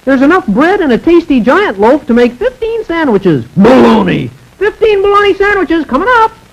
There's enough bread and a tasty giant loaf to make 15 sandwiches. Bologna! 15 bologna sandwiches coming up.